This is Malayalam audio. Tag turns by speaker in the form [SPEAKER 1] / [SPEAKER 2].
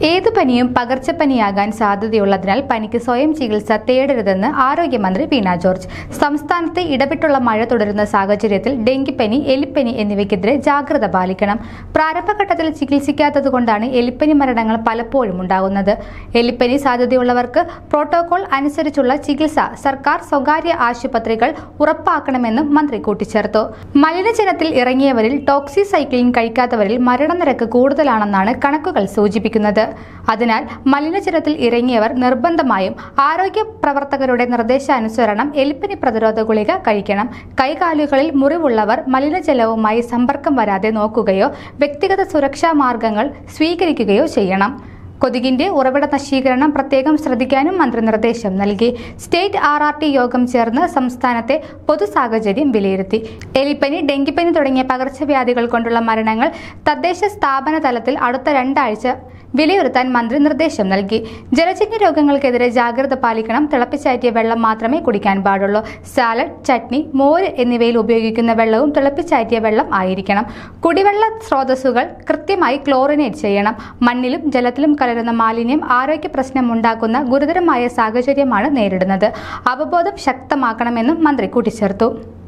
[SPEAKER 1] ഏതു പനിയും പകർച്ചപ്പനിയാകാൻ സാധ്യതയുള്ളതിനാൽ പനിക്ക് സ്വയം ചികിത്സ തേടരുതെന്ന് ആരോഗ്യമന്ത്രി വീണ ജോർജ്. സംസ്ഥാനത്ത് ഇടവിട്ടുള്ള മഴ തുടരുന്ന സാഹചര്യത്തിൽ ഡെങ്കിപ്പനി, എലിപ്പനി എന്നിവയ്ക്കെതിരെ ജാഗ്രത പാലിക്കണം. പ്രാരംഭഘട്ടത്തിൽ ചികിത്സിക്കാത്തതുകൊണ്ടാണ് എലിപ്പനി മരണങ്ങൾ പലപ്പോഴും ഉണ്ടാകുന്നത്. എലിപ്പനി സാധ്യതയുള്ളവർക്ക് പ്രോട്ടോകോൾ അനുസരിച്ചുള്ള ചികിത്സ സർക്കാർ, സ്വകാര്യ ആശുപത്രികൾ ഉറപ്പാക്കണമെന്നും മന്ത്രി കൂട്ടിച്ചേർത്തു. മലിനജലത്തിൽ ഇറങ്ങിയവരിൽ ടോക്സിസൈക്ലിൻ കഴിക്കാത്തവരിൽ മരണനിരക്ക് കൂടുതലാണെന്നാണ് കണക്കുകൾ സൂചിപ്പിക്കുന്നത്. അതിനാൽ മലിനജലത്തിൽ ഇറങ്ങിയവർ നിർബന്ധമായും ആരോഗ്യ പ്രവർത്തകരുടെ നിർദ്ദേശാനുസരണം എലിപ്പനി പ്രതിരോധ ഗുളിക കഴിക്കണം. കൈകാലുകളിൽ മുറിവുള്ളവർ മലിനജലവുമായി സമ്പർക്കം വരാതെ നോക്കുകയോ വ്യക്തിഗത സുരക്ഷാ മാർഗങ്ങൾ സ്വീകരിക്കുകയോ ചെയ്യണം. കൊതുകിന്റെ ഉറവിട നശീകരണം പ്രത്യേകം ശ്രദ്ധിക്കാനും മന്ത്രി നിർദ്ദേശം നൽകി. സ്റ്റേറ്റ് RRT യോഗം ചേർന്ന് സംസ്ഥാനത്തെ പൊതുസാഹചര്യം വിലയിരുത്തി. എലിപ്പനി, ഡെങ്കിപ്പനി തുടങ്ങിയ പകർച്ചവ്യാധികൾ കൊണ്ടുള്ള മരണങ്ങൾ തദ്ദേശ സ്ഥാപന തലത്തിൽ അടുത്ത 2 ആഴ്ച വിലയിരുത്താൻ മന്ത്രി നിർദ്ദേശം നൽകി. ജലജന്യ രോഗങ്ങൾക്കെതിരെ ജാഗ്രത പാലിക്കണം. തിളപ്പിച്ചാറ്റിയ വെള്ളം മാത്രമേ കുടിക്കാൻ പാടുള്ളൂ. സാലഡ്, ചട്നി, മോര് എന്നിവയിൽ ഉപയോഗിക്കുന്ന വെള്ളവും തിളപ്പിച്ചാറ്റിയ വെള്ളം ആയിരിക്കണം. കുടിവെള്ള സ്രോതസ്സുകൾ കൃത്യമായി ക്ലോറിനേറ്റ് ചെയ്യണം. മണ്ണിലും ജലത്തിലും കലരുന്ന മാലിന്യം ആരോഗ്യ പ്രശ്നമുണ്ടാക്കുന്ന ഗുരുതരമായ സാഹചര്യമാണ് നേരിടുന്നത്. അവബോധം ശക്തമാക്കണമെന്നും മന്ത്രി കൂട്ടിച്ചേർത്തു.